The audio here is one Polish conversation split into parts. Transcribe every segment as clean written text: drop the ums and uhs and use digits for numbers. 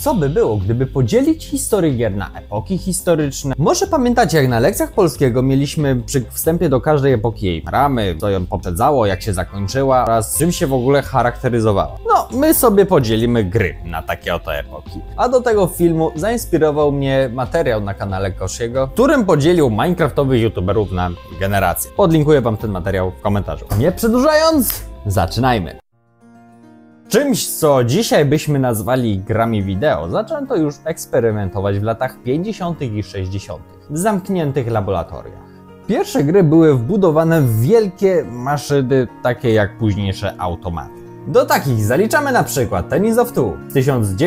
co by było, gdyby podzielić historię gier na epoki historyczne? Może pamiętacie, jak na lekcjach polskiego mieliśmy przy wstępie do każdej epoki jej ramy, co ją poprzedzało, jak się zakończyła oraz czym się w ogóle charakteryzowała. No, my sobie podzielimy gry na takie oto epoki. A do tego filmu zainspirował mnie materiał na kanale Koshiego, w którym podzielił minecraftowych youtuberów na generacje. Podlinkuję wam ten materiał w komentarzu. Nie przedłużając, zaczynajmy! Czymś, co dzisiaj byśmy nazwali grami wideo, zaczęto już eksperymentować w latach 50. i 60. w zamkniętych laboratoriach. Pierwsze gry były wbudowane w wielkie maszyny, takie jak późniejsze automaty. Do takich zaliczamy na przykład Tennis of Two z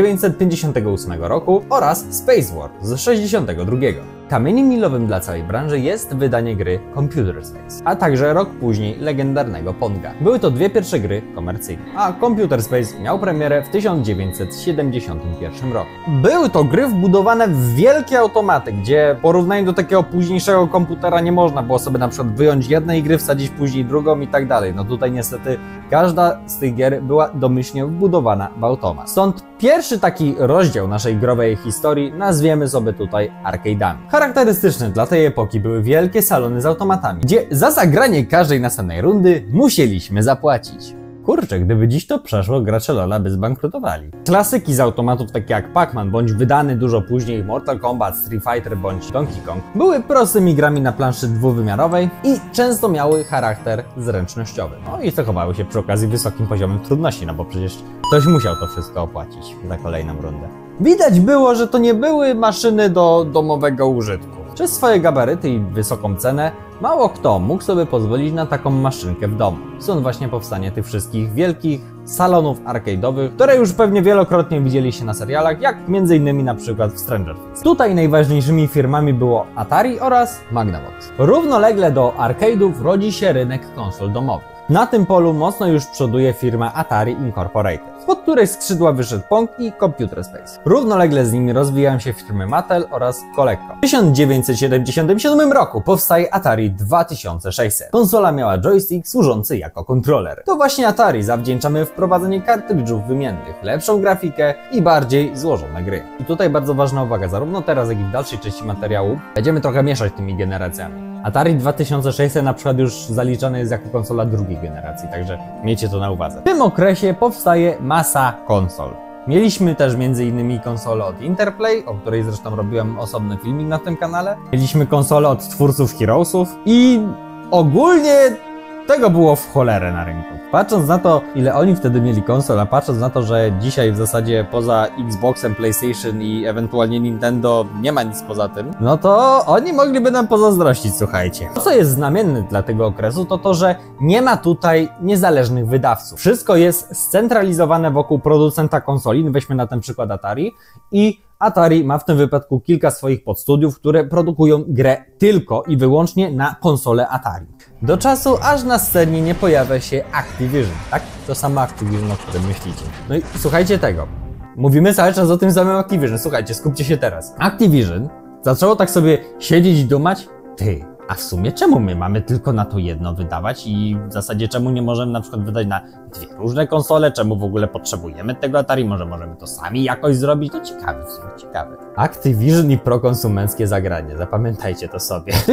1958 roku oraz Space War z 1962. Kamieniem milowym dla całej branży jest wydanie gry Computer Space, a także rok później legendarnego Ponga. Były to dwie pierwsze gry komercyjne, a Computer Space miał premierę w 1971 roku. Były to gry wbudowane w wielkie automaty, gdzie w porównaniu do takiego późniejszego komputera nie można było sobie na przykład wyjąć jednej gry, wsadzić później drugą i tak dalej. No tutaj niestety każda z tych gier była domyślnie wbudowana w automat. Stąd pierwszy taki rozdział naszej growej historii nazwiemy sobie tutaj arcade'ami. Charakterystyczne dla tej epoki były wielkie salony z automatami, gdzie za zagranie każdej następnej rundy musieliśmy zapłacić. Kurczę, gdyby dziś to przeszło, gracze LoL'a by zbankrutowali. Klasyki z automatów takie jak Pac-Man, bądź wydany dużo później Mortal Kombat, Street Fighter bądź Donkey Kong, były prostymi grami na planszy dwuwymiarowej i często miały charakter zręcznościowy. No i cechowały się przy okazji wysokim poziomem trudności, no bo przecież ktoś musiał to wszystko opłacić za kolejną rundę. Widać było, że to nie były maszyny do domowego użytku. Przez swoje gabaryty i wysoką cenę mało kto mógł sobie pozwolić na taką maszynkę w domu. Stąd właśnie powstanie tych wszystkich wielkich salonów arcade'owych, które już pewnie wielokrotnie widzieliście na serialach, jak m.in. na przykład w Stranger Things. Tutaj najważniejszymi firmami było Atari oraz Magnavox. Równolegle do arcade'ów rodzi się rynek konsol domowych. Na tym polu mocno już przoduje firma Atari Incorporated, spod której skrzydła wyszedł Pong i Computer Space. Równolegle z nimi rozwijają się firmy Mattel oraz Coleco. W 1977 roku powstaje Atari 2600. Konsola miała joystick służący jako kontroler. To właśnie Atari zawdzięczamy wprowadzenie kartridżów wymiennych, lepszą grafikę i bardziej złożone gry. I tutaj bardzo ważna uwaga, zarówno teraz, jak i w dalszej części materiału będziemy trochę mieszać tymi generacjami. Atari 2600 na przykład już zaliczany jest jako konsola drugiej generacji, także miejcie to na uwadze. W tym okresie powstaje masa konsol. Mieliśmy też m.in. konsolę od Interplay, o której zresztą robiłem osobny filmik na tym kanale. Mieliśmy konsolę od twórców Heroesów i ogólnie tego było w cholerę na rynku. Patrząc na to, ile oni wtedy mieli konsol, a patrząc na to, że dzisiaj w zasadzie poza Xboxem, PlayStation i ewentualnie Nintendo nie ma nic poza tym, no to oni mogliby nam pozazdrościć, słuchajcie. To, co jest znamienne dla tego okresu, to to, że nie ma tutaj niezależnych wydawców. Wszystko jest scentralizowane wokół producenta konsoli, weźmy na ten przykład Atari, i Atari ma w tym wypadku kilka swoich podstudiów, które produkują grę tylko i wyłącznie na konsolę Atari. Do czasu, aż na scenie nie pojawia się Activision, tak? To samo Activision, o którym myślicie. No i słuchajcie tego. Mówimy cały czas o tym samym Activision. Słuchajcie, skupcie się teraz. Activision zaczęło tak sobie siedzieć i dumać. A w sumie czemu my mamy tylko na to jedno wydawać i w zasadzie czemu nie możemy na przykład wydać na dwie różne konsole? Czemu w ogóle potrzebujemy tego Atari? Może możemy to sami jakoś zrobić? To ciekawe, w sumie ciekawe. Activision i prokonsumenckie zagranie, zapamiętajcie to sobie. W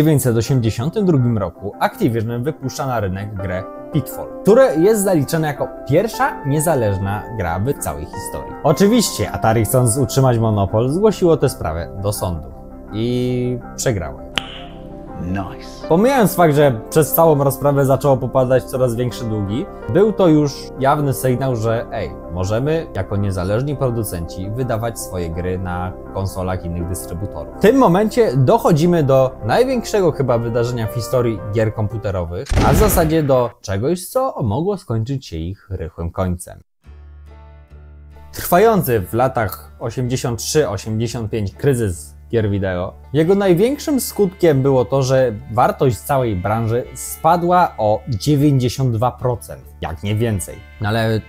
1982 roku Activision wypuszcza na rynek grę Pitfall, które jest zaliczone jako pierwsza niezależna gra w całej historii. Oczywiście Atari, chcąc utrzymać monopol, zgłosiło tę sprawę do sądu i przegrało. Nice. Pomijając fakt, że przez całą rozprawę zaczęło popadać coraz większe długi, był to już jawny sygnał, że możemy jako niezależni producenci wydawać swoje gry na konsolach innych dystrybutorów. W tym momencie dochodzimy do największego chyba wydarzenia w historii gier komputerowych, a w zasadzie do czegoś, co mogło skończyć się ich rychłym końcem. Trwający w latach 83-85 kryzys gier wideo. Jego największym skutkiem było to, że wartość całej branży spadła o 92%, jak nie więcej. No ale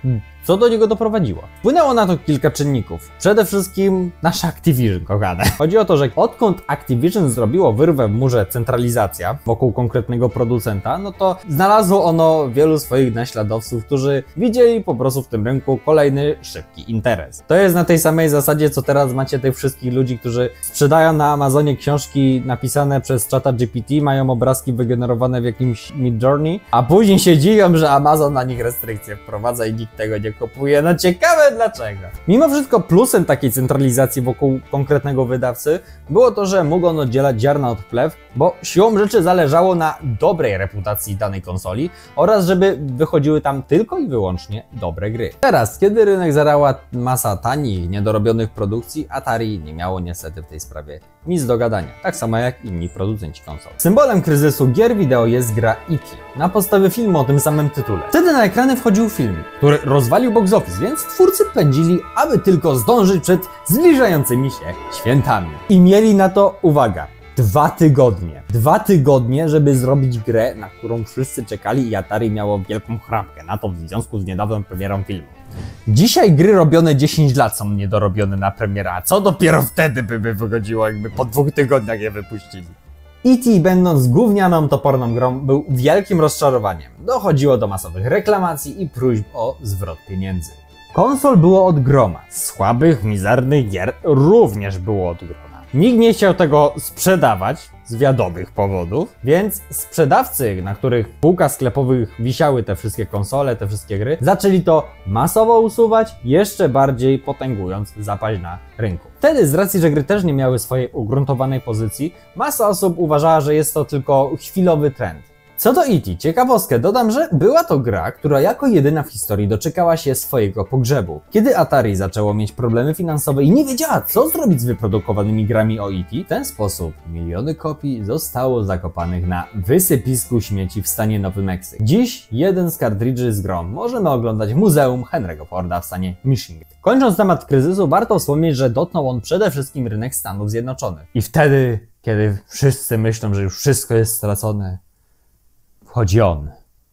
Co do niego doprowadziło? Wpłynęło na to kilka czynników. Przede wszystkim nasze Activision, kochane. Chodzi o to, że odkąd Activision zrobiło wyrwę w murze centralizacja wokół konkretnego producenta, no to znalazło ono wielu swoich naśladowców, którzy widzieli po prostu w tym rynku kolejny szybki interes. To jest na tej samej zasadzie, co teraz macie tych wszystkich ludzi, którzy sprzedają na Amazonie książki napisane przez ChatGPT, mają obrazki wygenerowane w jakimś Midjourney, a później się dziwią, że Amazon na nich restrykcje wprowadza i nikt tego nie kupuje. No ciekawe dlaczego. Mimo wszystko plusem takiej centralizacji wokół konkretnego wydawcy było to, że mógł on oddzielać ziarna od plew, bo siłą rzeczy zależało na dobrej reputacji danej konsoli oraz żeby wychodziły tam tylko i wyłącznie dobre gry. Teraz, kiedy rynek zarała masa tanich, niedorobionych produkcji, Atari nie miało niestety w tej sprawie nic do gadania, tak samo jak inni producenci konsol. Symbolem kryzysu gier wideo jest gra E.T. na podstawie filmu o tym samym tytule. Wtedy na ekrany wchodził film, który rozwalił box office, więc twórcy pędzili, aby tylko zdążyć przed zbliżającymi się świętami. I mieli na to, uwaga, 2 tygodnie. 2 tygodnie, żeby zrobić grę, na którą wszyscy czekali i Atari miało wielką chrapkę na to w związku z niedawną premierą filmu. Dzisiaj gry robione 10 lat są niedorobione na premierę, a co dopiero wtedy by wychodziło, jakby po 2 tygodniach je wypuścili. E.T. będąc gównianą toporną grą był wielkim rozczarowaniem. Dochodziło do masowych reklamacji i próśb o zwrot pieniędzy. Konsol było od groma. Słabych, mizernych gier również było od groma. Nikt nie chciał tego sprzedawać z wiadomych powodów, więc sprzedawcy, na których półkach sklepowych wisiały te wszystkie konsole, te wszystkie gry, zaczęli to masowo usuwać, jeszcze bardziej potęgując zapaść na rynku. Wtedy z racji, że gry też nie miały swojej ugruntowanej pozycji, masa osób uważała, że jest to tylko chwilowy trend. Co do E.T., ciekawostkę dodam, że była to gra, która jako jedyna w historii doczekała się swojego pogrzebu. Kiedy Atari zaczęło mieć problemy finansowe i nie wiedziała, co zrobić z wyprodukowanymi grami o E.T., w ten sposób miliony kopii zostało zakopanych na wysypisku śmieci w stanie Nowy Meksyk. Dziś jeden z kartridży z grą możemy oglądać w Muzeum Henry'ego Forda w stanie Michigan. Kończąc temat kryzysu, warto wspomnieć, że dotknął on przede wszystkim rynek Stanów Zjednoczonych. I wtedy, kiedy wszyscy myślą, że już wszystko jest stracone, wchodzi on,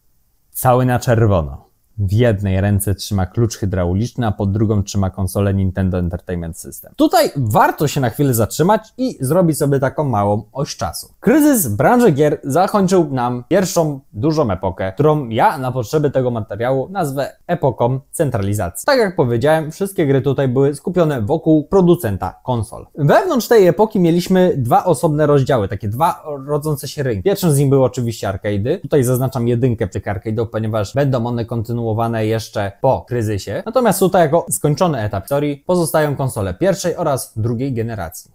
cały na czerwono. W jednej ręce trzyma klucz hydrauliczny, a pod drugą trzyma konsolę Nintendo Entertainment System. Tutaj warto się na chwilę zatrzymać i zrobić sobie taką małą oś czasu. Kryzys branży gier zakończył nam pierwszą dużą epokę, którą ja na potrzeby tego materiału nazwę epoką centralizacji. Tak jak powiedziałem, wszystkie gry tutaj były skupione wokół producenta konsol. Wewnątrz tej epoki mieliśmy 2 osobne rozdziały, takie 2 rodzące się rynki. Pierwszym z nich były oczywiście arcade'y. Tutaj zaznaczam jedynkę tych arcade'ów, ponieważ będą one kontynuowane jeszcze po kryzysie. Natomiast tutaj jako skończony etap historii pozostają konsole pierwszej oraz drugiej generacji.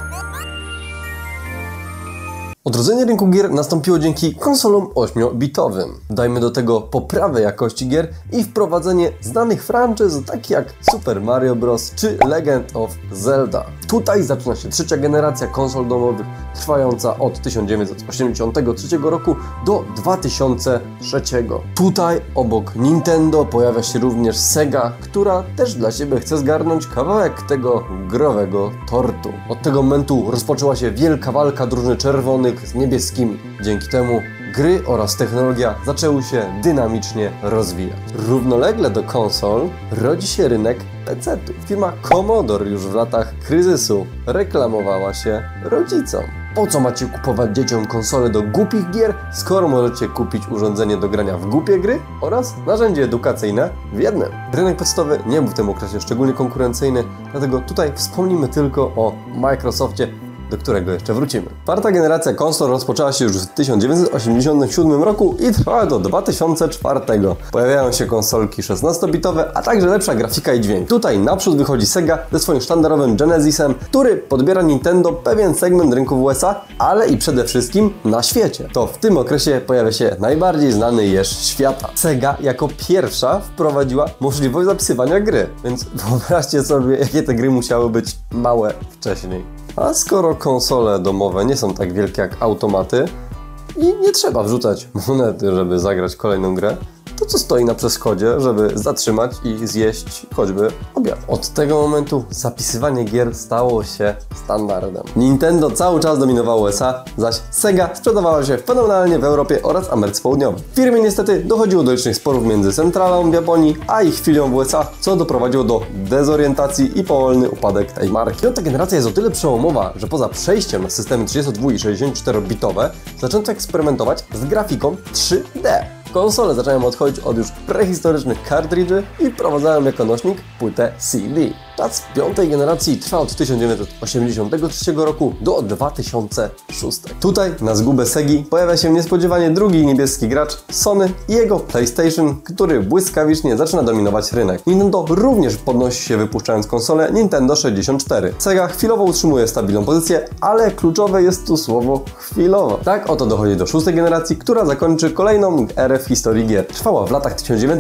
Odrodzenie rynku gier nastąpiło dzięki konsolom 8-bitowym. Dajmy do tego poprawę jakości gier i wprowadzenie znanych franczyz takich jak Super Mario Bros. Czy Legend of Zelda. Tutaj zaczyna się 3. generacja konsol domowych, trwająca od 1983 roku do 2003. Tutaj obok Nintendo pojawia się również Sega, która też dla siebie chce zgarnąć kawałek tego growego tortu. Od tego momentu rozpoczęła się wielka walka drużyny czerwonych z niebieskimi. Dzięki temu gry oraz technologia zaczęły się dynamicznie rozwijać. Równolegle do konsol rodzi się rynek PC-ów. Firma Commodore już w latach kryzysu reklamowała się rodzicom. Po co macie kupować dzieciom konsole do głupich gier, skoro możecie kupić urządzenie do grania w głupie gry oraz narzędzie edukacyjne w jednym? Rynek podstawowy nie był w tym okresie szczególnie konkurencyjny, dlatego tutaj wspomnimy tylko o Microsoftie, do którego jeszcze wrócimy. 4. generacja konsol rozpoczęła się już w 1987 roku i trwała do 2004. Pojawiają się konsolki 16-bitowe, a także lepsza grafika i dźwięk. Tutaj naprzód wychodzi Sega ze swoim sztandarowym Genesisem, który podbiera Nintendo pewien segment rynku w USA, ale i przede wszystkim na świecie. To w tym okresie pojawia się najbardziej znany jeż świata. Sega jako pierwsza wprowadziła możliwość zapisywania gry, więc wyobraźcie sobie, jakie te gry musiały być małe wcześniej. A skoro konsole domowe nie są tak wielkie jak automaty i nie trzeba wrzucać monety, żeby zagrać kolejną grę, to co stoi na przeszkodzie, żeby zatrzymać i zjeść choćby obiad. Od tego momentu zapisywanie gier stało się standardem. Nintendo cały czas dominowało USA, zaś Sega sprzedawała się fenomenalnie w Europie oraz Ameryce Południowej. W firmie niestety dochodziło do licznych sporów między centralą w Japonii, a ich filią w USA, co doprowadziło do dezorientacji i powolny upadek tej marki. Piąta generacja jest o tyle przełomowa, że poza przejściem na systemy 32 i 64-bitowe zaczęto eksperymentować z grafiką 3D. Konsole zaczęły odchodzić od już prehistorycznych kartridży i wprowadzają jako nośnik płytę CD. Czas piątej generacji trwa od 1983 roku do 2006. Tutaj na zgubę Segi pojawia się niespodziewanie drugi niebieski gracz Sony i jego PlayStation, który błyskawicznie zaczyna dominować rynek. Nintendo również podnosi się, wypuszczając konsolę Nintendo 64. Sega chwilowo utrzymuje stabilną pozycję, ale kluczowe jest tu słowo chwilowo. Tak oto dochodzi do szóstej generacji, która zakończy kolejną erę w historii gier. Trwała w latach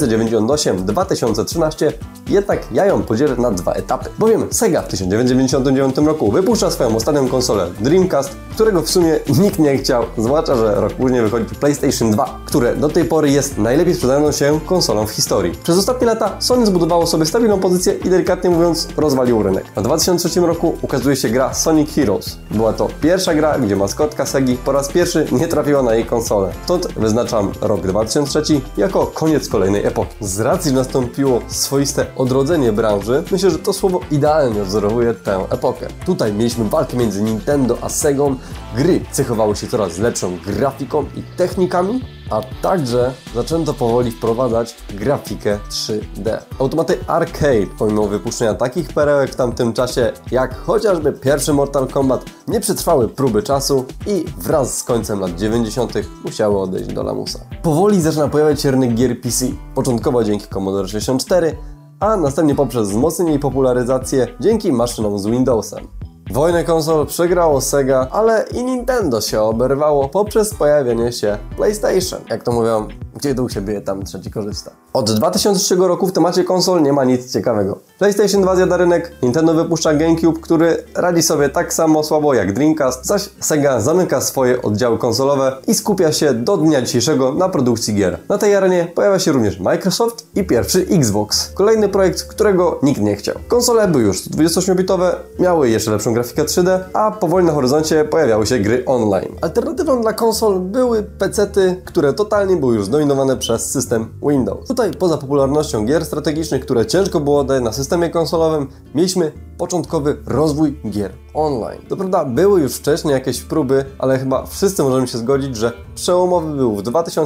1998-2013, jednak ja ją podzielę na dwa etapy. Bowiem Sega w 1999 roku wypuszcza swoją ostatnią konsolę Dreamcast, którego w sumie nikt nie chciał, zwłaszcza że rok później wychodzi PlayStation 2, które do tej pory jest najlepiej sprzedającą się konsolą w historii. Przez ostatnie lata Sony zbudowało sobie stabilną pozycję i delikatnie mówiąc rozwalił rynek. W 2003 roku ukazuje się gra Sonic Heroes. Była to pierwsza gra, gdzie maskotka Segi po raz pierwszy nie trafiła na jej konsolę. Stąd wyznaczam rok 2003 jako koniec kolejnej epoki. Z racji, że nastąpiło swoiste odrodzenie branży, myślę, że to słowo idealnie odzorowuje tę epokę. Tutaj mieliśmy walkę między Nintendo a Segą, gry cechowały się coraz lepszą grafiką i technikami, a także zaczęto powoli wprowadzać grafikę 3D. Automaty arcade, pomimo wypuszczenia takich perełek w tamtym czasie, jak chociażby pierwszy Mortal Kombat, nie przetrwały próby czasu i wraz z końcem lat 90. musiały odejść do lamusa. Powoli zaczyna pojawiać się rynek gier PC, początkowo dzięki Commodore 64, a następnie poprzez wzmocnienie i popularyzację dzięki maszynom z Windowsem. Wojnę konsol przegrało Sega, ale i Nintendo się oberwało poprzez pojawienie się PlayStation. Jak to mówią, gdzie dół się bije, tam trzeci korzysta. Od 2003 roku w temacie konsol nie ma nic ciekawego. PlayStation 2 zjada rynek, Nintendo wypuszcza GameCube, który radzi sobie tak samo słabo jak Dreamcast, zaś Sega zamyka swoje oddziały konsolowe i skupia się do dnia dzisiejszego na produkcji gier. Na tej arenie pojawia się również Microsoft i pierwszy Xbox. Kolejny projekt, którego nikt nie chciał. Konsole były już 28-bitowe, miały jeszcze lepszą grafikę 3D, a powoli na horyzoncie pojawiały się gry online. Alternatywą dla konsol były PC-ty, które totalnie były już zdominowane przez system Windows. Tutaj poza popularnością gier strategicznych, które ciężko było oddać na systemie konsolowym, mieliśmy początkowy rozwój gier online. Co prawda były już wcześniej jakieś próby, ale chyba wszyscy możemy się zgodzić, że przełomowy był w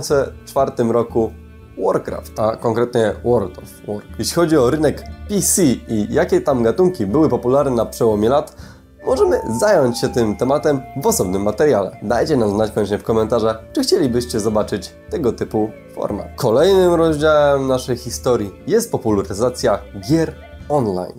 2004 roku Warcraft, a konkretnie World of Warcraft. Jeśli chodzi o rynek PC i jakie tam gatunki były popularne na przełomie lat, możemy zająć się tym tematem w osobnym materiale. Dajcie nam znać koniecznie w komentarzach, czy chcielibyście zobaczyć tego typu format. Kolejnym rozdziałem naszej historii jest popularyzacja gier online.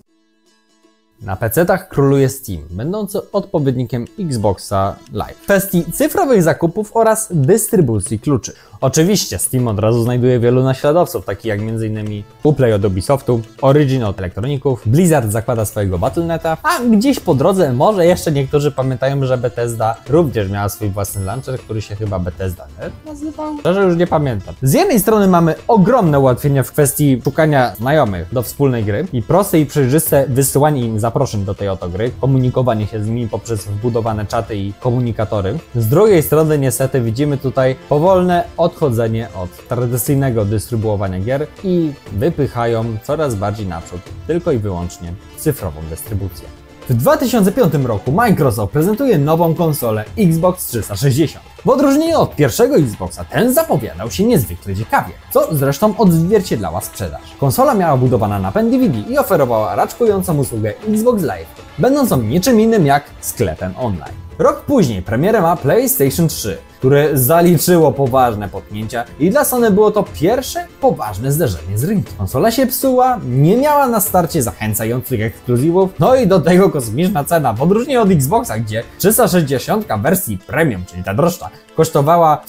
Na PC-tach króluje Steam, będący odpowiednikiem Xboxa Live. W kwestii cyfrowych zakupów oraz dystrybucji kluczy. Oczywiście Steam od razu znajduje wielu naśladowców, takich jak m.in. Uplay od Ubisoftu, Origin od Elektroników, Blizzard zakłada swojego Battle.neta, a gdzieś po drodze może jeszcze niektórzy pamiętają, że Bethesda również miała swój własny launcher, który się chyba Bethesda.net nazywał? Szczerze już nie pamiętam. Z jednej strony mamy ogromne ułatwienia w kwestii szukania znajomych do wspólnej gry i proste i przejrzyste wysyłanie im zaproszeń do tej oto gry, komunikowanie się z nimi poprzez wbudowane czaty i komunikatory. Z drugiej strony niestety widzimy tutaj powolne odchodzenie od tradycyjnego dystrybuowania gier i wypychają coraz bardziej naprzód tylko i wyłącznie cyfrową dystrybucję. W 2005 roku Microsoft prezentuje nową konsolę Xbox 360. W odróżnieniu od pierwszego Xboxa ten zapowiadał się niezwykle ciekawie, co zresztą odzwierciedlała sprzedaż. Konsola miała budowana napęd DVD i oferowała raczkującą usługę Xbox Live, będącą niczym innym jak sklepem online. Rok później premierę ma PlayStation 3, które zaliczyło poważne potknięcia i dla Sony było to pierwsze poważne zderzenie z rynkiem. Konsola się psuła, nie miała na starcie zachęcających ekskluzywów, no i do tego kosmiczna cena, w odróżnieniu od Xboxa, gdzie 360 wersji premium, czyli ta droższa, kosztowała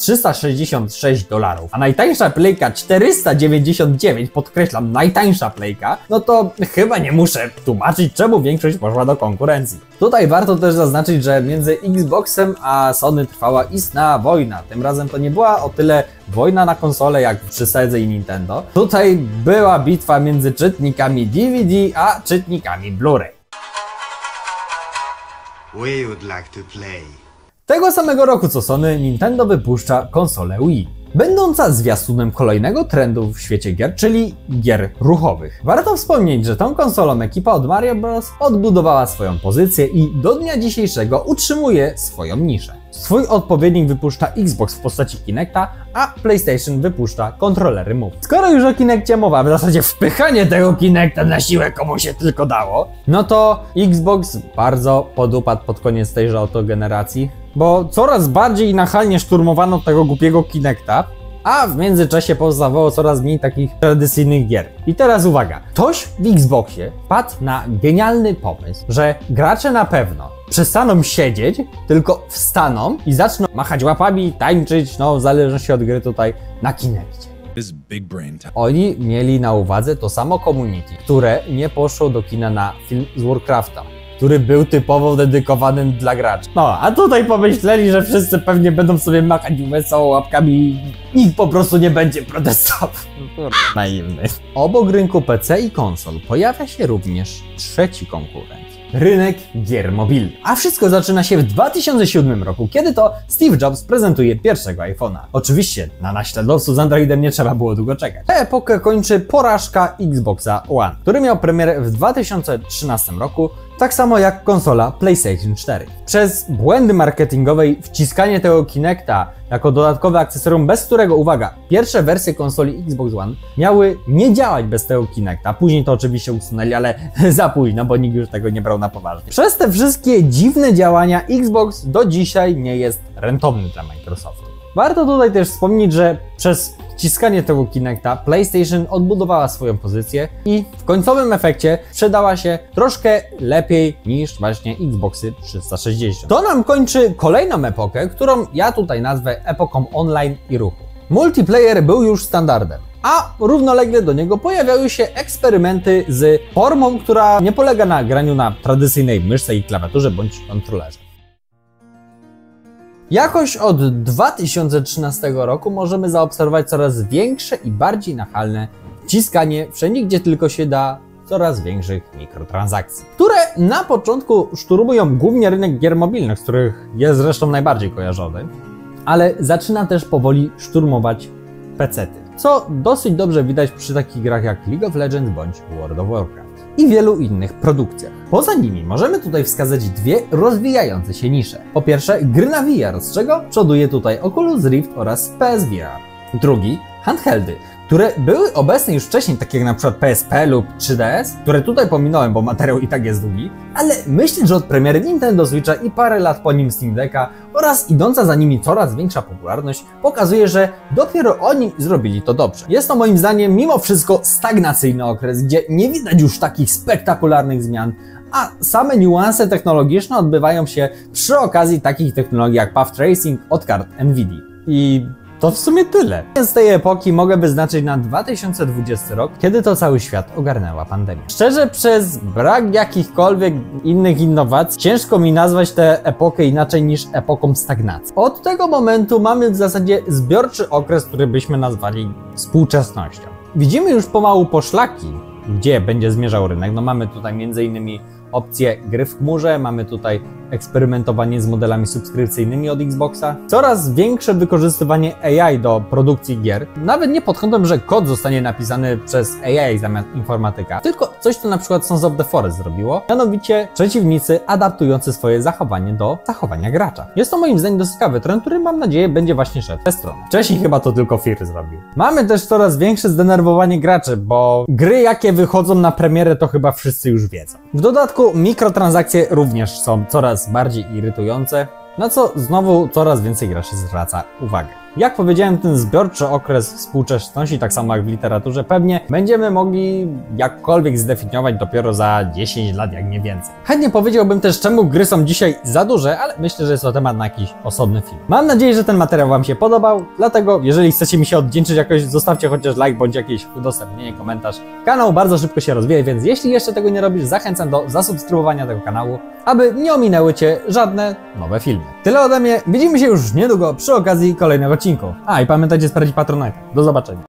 $366, a najtańsza playka 499, podkreślam, najtańsza playka, no to chyba nie muszę tłumaczyć, czemu większość poszła do konkurencji. Tutaj warto też zaznaczyć, że między Xboxem a Sony trwała istna wojna. Tym razem to nie była o tyle wojna na konsole jak przy Sedze i Nintendo. Tutaj była bitwa między czytnikami DVD a czytnikami Blu-ray. We would like to play. Tego samego roku co Sony, Nintendo wypuszcza konsolę Wii, będąca zwiastunem kolejnego trendu w świecie gier, czyli gier ruchowych. Warto wspomnieć, że tą konsolą ekipa od Mario Bros. Odbudowała swoją pozycję i do dnia dzisiejszego utrzymuje swoją niszę. Swój odpowiednik wypuszcza Xbox w postaci Kinecta, a PlayStation wypuszcza kontrolery Move. Skoro już o Kinectie mowa, w zasadzie wpychanie tego Kinecta na siłę komu się tylko dało, no to Xbox bardzo podupadł pod koniec tejże oto generacji, bo coraz bardziej nachalnie szturmowano tego głupiego Kinecta, a w międzyczasie powstawało coraz mniej takich tradycyjnych gier. I teraz uwaga, ktoś w Xboxie wpadł na genialny pomysł, że gracze na pewno przestaną siedzieć, tylko wstaną i zaczną machać łapami, tańczyć, no w zależności od gry tutaj, na Kinectie. Oni mieli na uwadze to samo community, które nie poszło do kina na film z Warcrafta, który był typowo dedykowany dla graczy. No, a tutaj pomyśleli, że wszyscy pewnie będą sobie machać wesoło łapkami i nikt po prostu nie będzie protestował. Naiwny. Obok rynku PC i konsol pojawia się również trzeci konkurent. Rynek gier mobilnych. A wszystko zaczyna się w 2007 roku, kiedy to Steve Jobs prezentuje pierwszego iPhone'a. Oczywiście na naśladowców z Androidem nie trzeba było długo czekać. Tę epokę kończy porażka Xboxa One, który miał premierę w 2013 roku, tak samo jak konsola PlayStation 4. Przez błędy marketingowe i wciskanie tego Kinecta jako dodatkowe akcesorium, bez którego, uwaga, pierwsze wersje konsoli Xbox One miały nie działać bez tego Kinecta. Później to oczywiście usunęli, ale za późno, bo nikt już tego nie brał na poważnie. Przez te wszystkie dziwne działania Xbox do dzisiaj nie jest rentowny dla Microsoftu. Warto tutaj też wspomnieć, że przez wciskanie tego Kinecta PlayStation odbudowała swoją pozycję i w końcowym efekcie sprzedała się troszkę lepiej niż właśnie Xboxy 360. To nam kończy kolejną epokę, którą ja tutaj nazwę epoką online i ruchu. Multiplayer był już standardem, a równolegle do niego pojawiały się eksperymenty z formą, która nie polega na graniu na tradycyjnej myszce i klawiaturze bądź kontrolerze. Jakoś od 2013 roku możemy zaobserwować coraz większe i bardziej nachalne wciskanie wszędzie, gdzie tylko się da, coraz większych mikrotransakcji, które na początku szturmują głównie rynek gier mobilnych, z których jest zresztą najbardziej kojarzony, ale zaczyna też powoli szturmować pecety, co dosyć dobrze widać przy takich grach jak League of Legends bądź World of Warcraft i wielu innych produkcjach. Poza nimi możemy tutaj wskazać dwie rozwijające się nisze. Po pierwsze gry na VR, z czego przoduje tutaj Oculus Rift oraz PSVR. Drugi handheldy, które były obecne już wcześniej, takie jak na przykład PSP lub 3DS, które tutaj pominąłem, bo materiał i tak jest długi, ale myślę, że od premiery Nintendo Switcha i parę lat po nim Steam Decka oraz idąca za nimi coraz większa popularność pokazuje, że dopiero oni zrobili to dobrze. Jest to moim zdaniem mimo wszystko stagnacyjny okres, gdzie nie widać już takich spektakularnych zmian, a same niuanse technologiczne odbywają się przy okazji takich technologii jak Path Tracing od kart Nvidia. I to w sumie tyle. Z tej epoki mogę wyznaczyć na 2020 rok, kiedy to cały świat ogarnęła pandemia. Szczerze, przez brak jakichkolwiek innych innowacji ciężko mi nazwać tę epokę inaczej niż epoką stagnacji. Od tego momentu mamy w zasadzie zbiorczy okres, który byśmy nazwali współczesnością. Widzimy już pomału poszlaki, gdzie będzie zmierzał rynek. No mamy tutaj m.in. opcje gry w chmurze, mamy tutaj eksperymentowanie z modelami subskrypcyjnymi od Xboxa, coraz większe wykorzystywanie AI do produkcji gier, nawet nie pod kątem, że kod zostanie napisany przez AI zamiast informatyka, tylko coś, co na przykład Sons of the Forest zrobiło, mianowicie przeciwnicy adaptujący swoje zachowanie do zachowania gracza. Jest to moim zdaniem dosyć ciekawy trend, który mam nadzieję będzie właśnie szedł w tę stronę. Wcześniej chyba to tylko Fear zrobił. Mamy też coraz większe zdenerwowanie graczy, bo gry jakie wychodzą na premierę to chyba wszyscy już wiedzą. W dodatku mikrotransakcje również są coraz bardziej irytujące, na co znowu coraz więcej graczy zwraca uwagę. Jak powiedziałem, ten zbiorczy okres współczesności, tak samo jak w literaturze, pewnie będziemy mogli jakkolwiek zdefiniować dopiero za 10 lat, jak nie więcej. Chętnie powiedziałbym też, czemu gry są dzisiaj za duże, ale myślę, że jest to temat na jakiś osobny film. Mam nadzieję, że ten materiał Wam się podobał, dlatego jeżeli chcecie mi się odwdzięczyć jakoś, zostawcie chociaż like bądź jakieś udostępnienie, komentarz. Kanał bardzo szybko się rozwija, więc jeśli jeszcze tego nie robisz, zachęcam do zasubskrybowania tego kanału, aby nie ominęły Cię żadne nowe filmy. Tyle ode mnie, widzimy się już niedługo przy okazji kolejnego odcinku. A i pamiętajcie sprawdzić Patronite. Do zobaczenia.